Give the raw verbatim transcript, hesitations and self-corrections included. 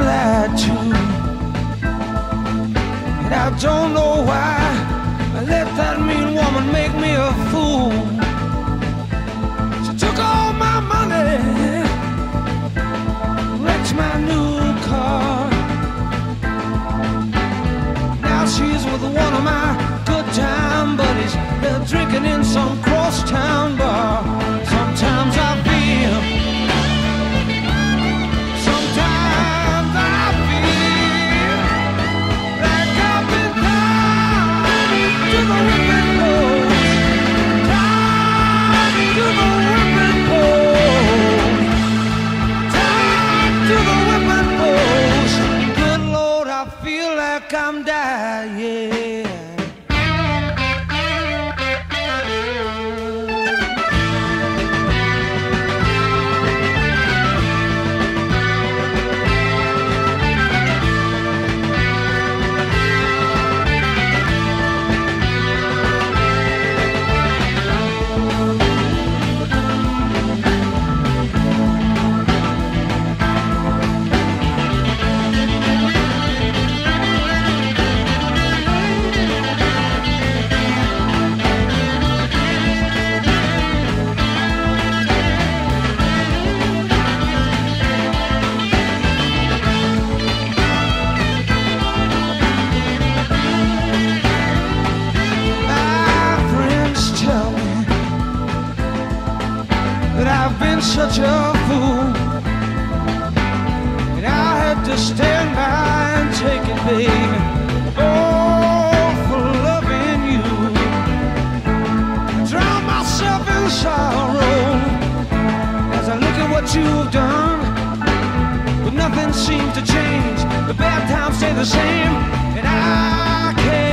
lied to, and I don't know why I let that mean woman make me a fool. She took all my money, wrecked my new car. Now she's with one of my good time buddies. They're drinking in some crosstown bar. Sometimes I feel, sometimes I feel like I've been tied to the whipping post, tied to the whipping post, tied to the whipping post. Good Lord, I feel like I'm dying. Such a fool, and I had to stand by and take it, baby. Oh, for loving you, I drown myself in sorrow as I look at what you've done. But nothing seems to change. The bad times stay the same, and I can't